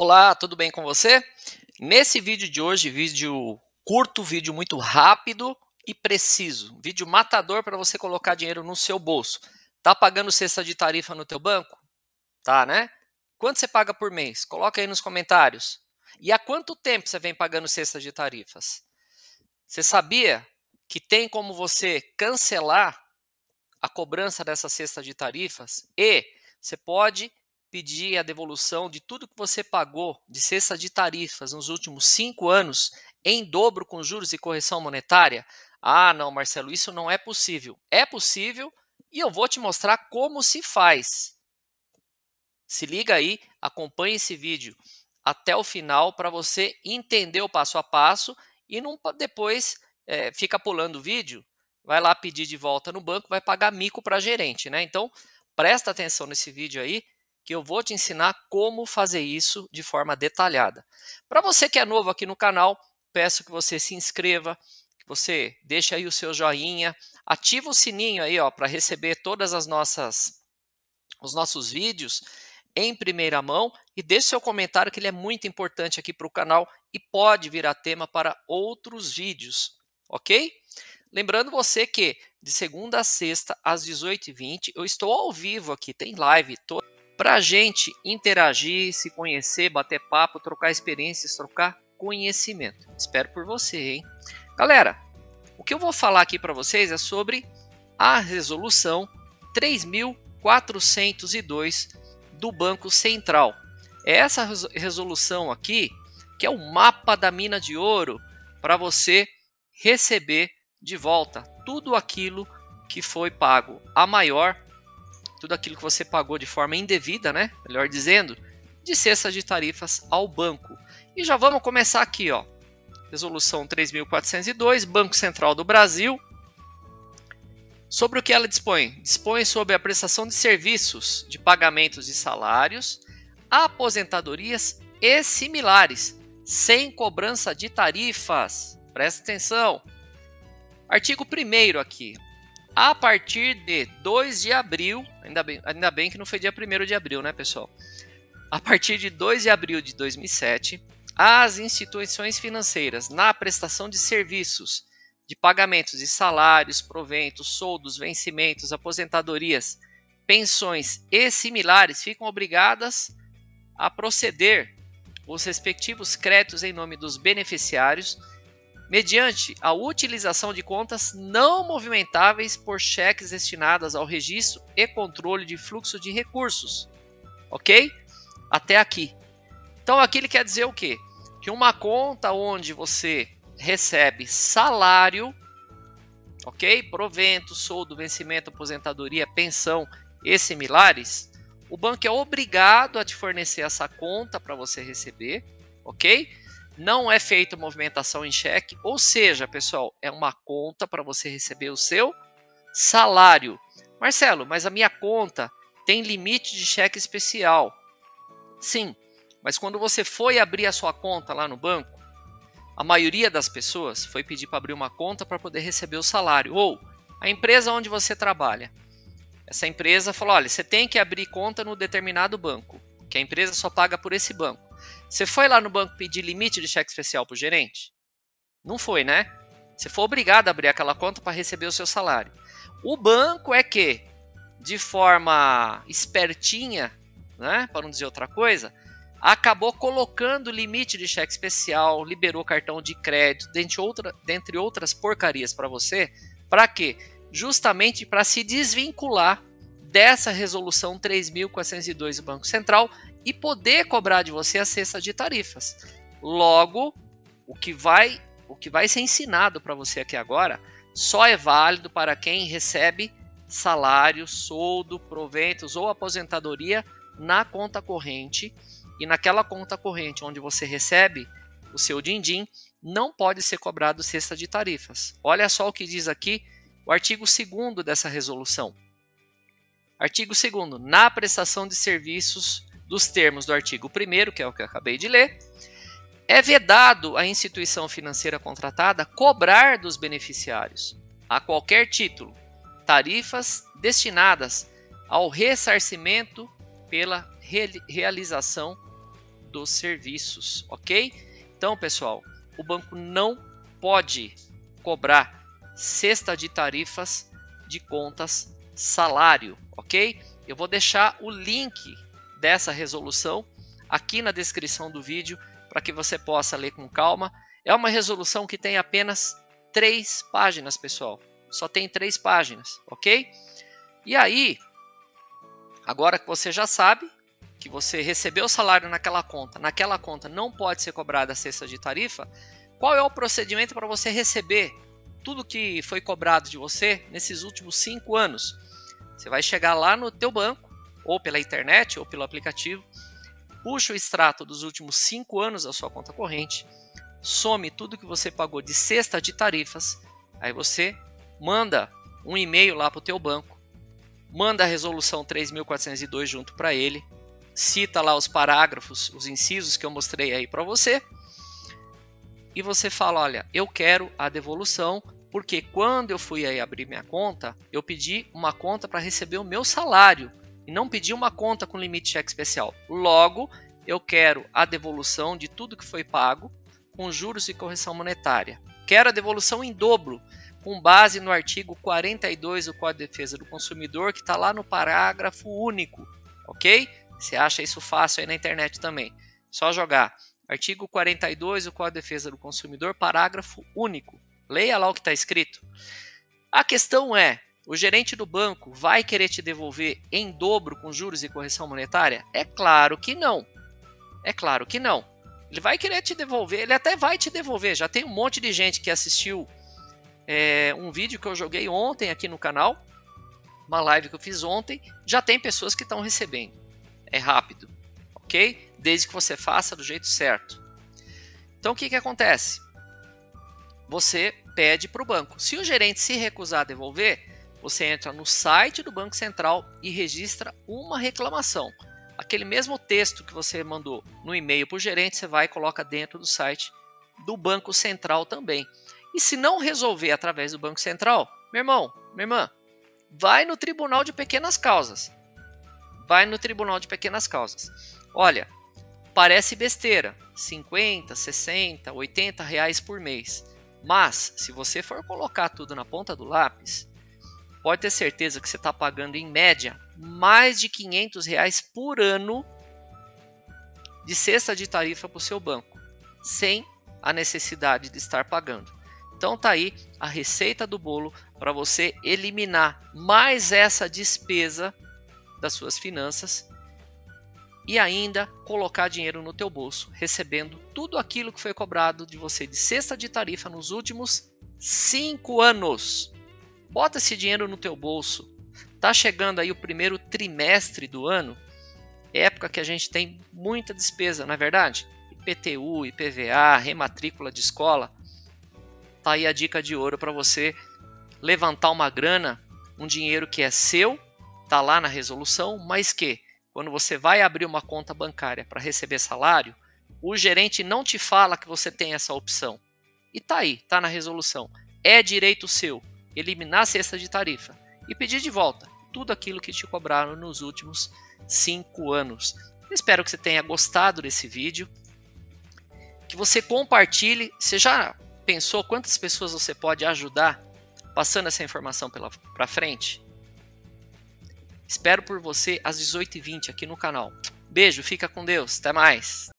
Olá, tudo bem com você? Nesse vídeo de hoje, vídeo curto, vídeo muito rápido e preciso, vídeo matador para você colocar dinheiro no seu bolso. Tá pagando cesta de tarifa no teu banco? Tá, né? Quanto você paga por mês? Coloca aí nos comentários. E há quanto tempo você vem pagando cesta de tarifas? Você sabia que tem como você cancelar a cobrança dessa cesta de tarifas e você pode pedir a devolução de tudo que você pagou de cesta de tarifas nos últimos 5 anos em dobro com juros e correção monetária? Ah, não, Marcelo, isso não é possível. É possível e eu vou te mostrar como se faz. Se liga aí, acompanhe esse vídeo até o final para você entender o passo a passo e não depois fica pulando o vídeo, vai lá pedir de volta no banco, vai pagar mico para gerente, né? Então, presta atenção nesse vídeo aí, que eu vou te ensinar como fazer isso de forma detalhada. Para você que é novo aqui no canal, peço que você se inscreva, que você deixe aí o seu joinha, ativa o sininho aí, ó, para receber todas os nossos vídeos em primeira mão e deixe seu comentário, que ele é muito importante aqui para o canal e pode virar tema para outros vídeos, ok? Lembrando você que de segunda a sexta às 18h20 eu estou ao vivo aqui, tem live para a gente interagir, se conhecer, bater papo, trocar experiências, trocar conhecimento. Espero por você, hein? Galera, o que eu vou falar aqui para vocês é sobre a resolução 3.402 do Banco Central. É essa resolução aqui que é o mapa da mina de ouro para você receber de volta tudo aquilo que foi pago a maior, tudo aquilo que você pagou de forma indevida, né? Melhor dizendo, de cesta de tarifas ao banco. E já vamos começar aqui, ó. Resolução 3.402, Banco Central do Brasil. Sobre o que ela dispõe? Dispõe sobre a prestação de serviços de pagamentos de salários, aposentadorias e similares, sem cobrança de tarifas. Presta atenção. Artigo 1º aqui. A partir de 2 de abril, ainda bem que não foi dia 1º de abril, né, pessoal? A partir de 2 de abril de 2007, as instituições financeiras, na prestação de serviços de pagamentos de salários, proventos, soldos, vencimentos, aposentadorias, pensões e similares, ficam obrigadas a proceder os respectivos créditos em nome dos beneficiários mediante a utilização de contas não movimentáveis por cheques destinadas ao registro e controle de fluxo de recursos. Ok? Até aqui. Então aqui ele quer dizer o quê? Que uma conta onde você recebe salário, ok? Provento, soldo, vencimento, aposentadoria, pensão e similares, o banco é obrigado a te fornecer essa conta para você receber, ok? Não é feita movimentação em cheque, ou seja, pessoal, é uma conta para você receber o seu salário. Marcelo, mas a minha conta tem limite de cheque especial. Sim, mas quando você foi abrir a sua conta lá no banco, a maioria das pessoas foi pedir para abrir uma conta para poder receber o salário. Ou a empresa onde você trabalha. Essa empresa falou, olha, você tem que abrir conta no determinado banco, que a empresa só paga por esse banco. Você foi lá no banco pedir limite de cheque especial para o gerente? Não foi, né? Você foi obrigado a abrir aquela conta para receber o seu salário. O banco é que, de forma espertinha, né, para não dizer outra coisa, acabou colocando limite de cheque especial, liberou cartão de crédito, dentre outras porcarias para você. Para quê? Justamente para se desvincular dessa resolução 3.402 do Banco Central e poder cobrar de você a cesta de tarifas. Logo, o que vai ser ensinado para você aqui agora só é válido para quem recebe salário, soldo, proventos ou aposentadoria na conta corrente. E naquela conta corrente onde você recebe o seu din-din, não pode ser cobrado cesta de tarifas. Olha só o que diz aqui o artigo 2º dessa resolução. Artigo 2º. Na prestação de serviços dos termos do artigo 1º, que é o que eu acabei de ler, é vedado à instituição financeira contratada cobrar dos beneficiários, a qualquer título, tarifas destinadas ao ressarcimento pela realização dos serviços, ok? Então, pessoal, o banco não pode cobrar cesta de tarifas de contas salário, ok? Eu vou deixar o link dessa resolução aqui na descrição do vídeo para que você possa ler com calma. É uma resolução que tem apenas 3 páginas, pessoal. Só tem 3 páginas, ok? E aí, agora que você já sabe que você recebeu o salário naquela conta não pode ser cobrada a cesta de tarifa, qual é o procedimento para você receber tudo que foi cobrado de você nesses últimos 5 anos? Você vai chegar lá no teu banco, ou pela internet, ou pelo aplicativo, puxa o extrato dos últimos 5 anos da sua conta corrente, some tudo que você pagou de cesta de tarifas, aí você manda um e-mail lá para o teu banco, manda a resolução 3.402 junto para ele, cita lá os parágrafos, os incisos que eu mostrei aí para você, e você fala, olha, eu quero a devolução, porque quando eu fui aí abrir minha conta, eu pedi uma conta para receber o meu salário, e não pedi uma conta com limite cheque especial. Logo, eu quero a devolução de tudo que foi pago, com juros e correção monetária. Quero a devolução em dobro, com base no artigo 42 do Código de Defesa do Consumidor, que está lá no parágrafo único, ok? Você acha isso fácil aí na internet também. Só jogar artigo 42 do Código de Defesa do Consumidor, parágrafo único. Leia lá o que está escrito. A questão é, o gerente do banco vai querer te devolver em dobro com juros e correção monetária? É claro que não. É claro que não. Ele vai querer te devolver, ele até vai te devolver. Já tem um monte de gente que assistiu um vídeo que eu joguei ontem aqui no canal, uma live que eu fiz ontem, já tem pessoas que estão recebendo. É rápido, ok? Desde que você faça do jeito certo. Então o que acontece? Você pede para o banco. Se o gerente se recusar a devolver, você entra no site do Banco Central e registra uma reclamação. Aquele mesmo texto que você mandou no e-mail para o gerente, você vai e coloca dentro do site do Banco Central também. E se não resolver através do Banco Central, meu irmão, minha irmã, vai no Tribunal de Pequenas Causas. Vai no Tribunal de Pequenas Causas. Olha, parece besteira, 50, 60, 80 reais por mês. Mas, se você for colocar tudo na ponta do lápis, pode ter certeza que você está pagando, em média, mais de 500 reais por ano de cesta de tarifa para o seu banco, sem a necessidade de estar pagando. Então tá aí a receita do bolo para você eliminar mais essa despesa das suas finanças e ainda colocar dinheiro no teu bolso, recebendo tudo aquilo que foi cobrado de você de cesta de tarifa nos últimos 5 anos. Bota esse dinheiro no teu bolso. Tá chegando aí o primeiro trimestre do ano, época que a gente tem muita despesa, não é verdade? IPTU, IPVA, rematrícula de escola. Tá aí a dica de ouro para você levantar uma grana, um dinheiro que é seu, tá lá na resolução, mas que quando você vai abrir uma conta bancária para receber salário, o gerente não te fala que você tem essa opção. E tá aí, tá na resolução. É direito seu eliminar a cesta de tarifa e pedir de volta tudo aquilo que te cobraram nos últimos 5 anos. Espero que você tenha gostado desse vídeo, que você compartilhe. Você já pensou quantas pessoas você pode ajudar passando essa informação para frente? Espero por você às 18h20 aqui no canal. Beijo, fica com Deus, até mais!